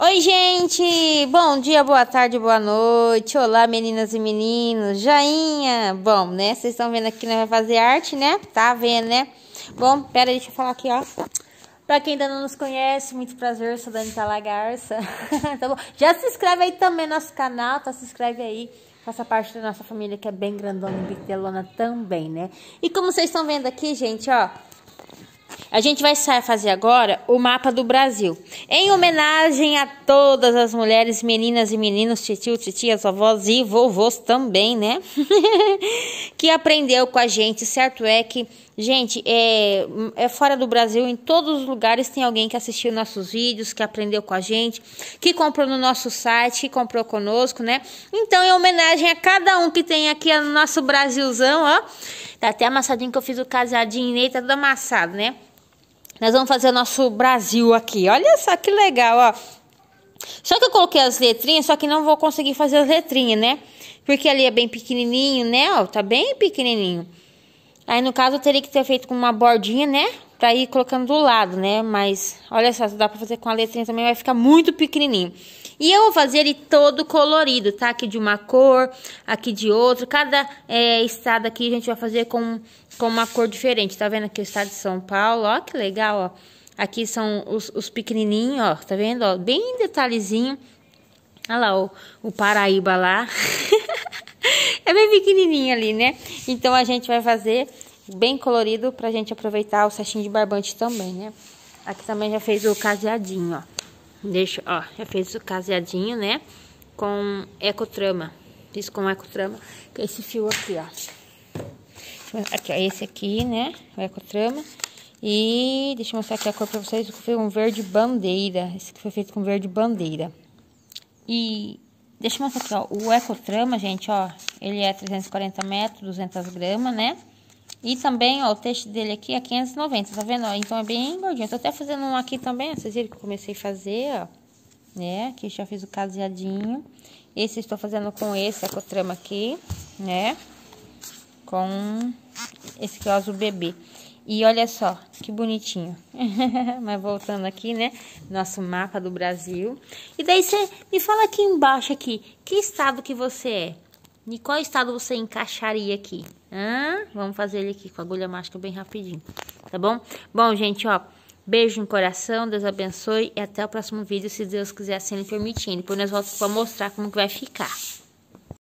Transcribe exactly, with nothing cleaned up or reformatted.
Oi, gente! Bom dia, boa tarde, boa noite. Olá, meninas e meninos. Joinha! Bom, né? Vocês estão vendo aqui que nós vamos fazer arte, né? Tá vendo, né? Bom, pera aí, deixa eu falar aqui, ó. Pra quem ainda não nos conhece, muito prazer, sou Danita Lagarça. Tá bom? Já se inscreve aí também no nosso canal, tá? Se inscreve aí. Faça parte da nossa família, que é bem grandona e bitelona também, né? E como vocês estão vendo aqui, gente, ó. A gente vai fazer agora o mapa do Brasil, em homenagem a todas as mulheres, meninas e meninos, titio, titias, avós e vovôs também, né? Que aprendeu com a gente, certo é que, gente, é, é fora do Brasil, em todos os lugares tem alguém que assistiu nossos vídeos, que aprendeu com a gente, que comprou no nosso site, que comprou conosco, né? Então, em homenagem a cada um que tem aqui no nosso Brasilzão, ó, tá até amassadinho que eu fiz o casadinho nele, tá tudo amassado, né? Nós vamos fazer o nosso Brasil aqui. Olha só que legal, ó. Só que eu coloquei as letrinhas, só que não vou conseguir fazer as letrinhas, né? Porque ali é bem pequenininho, né? Ó, tá bem pequenininho. Aí, no caso, eu teria que ter feito com uma bordinha, né? Pra ir colocando do lado, né? Mas, olha só, se dá pra fazer com a letrinha também, vai ficar muito pequenininho. E eu vou fazer ele todo colorido, tá? Aqui de uma cor, aqui de outra. Cada é, estado aqui a gente vai fazer com, com uma cor diferente. Tá vendo aqui o estado de São Paulo? Ó, que legal, ó. Aqui são os, os pequenininhos, ó. Tá vendo, ó? Bem detalhezinho. Olha lá, o, o Paraíba lá. É bem pequenininho ali, né? Então, a gente vai fazer bem colorido pra gente aproveitar o cestinho de barbante também, né? Aqui também já fez o caseadinho, ó. Deixa, ó, já fez o caseadinho, né? Com ecotrama. Fiz com ecotrama, com esse fio aqui, ó. Aqui, ó, esse aqui, né? O ecotrama. E deixa eu mostrar aqui a cor pra vocês. Foi um verde bandeira. Esse aqui foi feito com verde bandeira. E deixa eu mostrar aqui, ó. O ecotrama, gente, ó. Ele é trezentos e quarenta metros, duzentas gramas, né? E também, ó, o texto dele aqui é quinhentos e noventa, tá vendo? Ó, então é bem gordinho. Tô até fazendo um aqui também, vocês viram que eu comecei a fazer, ó. Né? Aqui já fiz o caseadinho. Esse estou fazendo com esse ecotrama aqui, né? Com esse que é o azul bebê. E olha só, que bonitinho. Mas voltando aqui, né? Nosso mapa do Brasil. E daí você me fala aqui embaixo aqui, que estado que você é? De qual estado você encaixaria aqui? Hã? Vamos fazer ele aqui com a agulha mágica bem rapidinho, tá bom? Bom, gente, ó, beijo no coração, Deus abençoe e até o próximo vídeo, se Deus quiser assim ele permitir. Depois nós voltamos para mostrar como que vai ficar.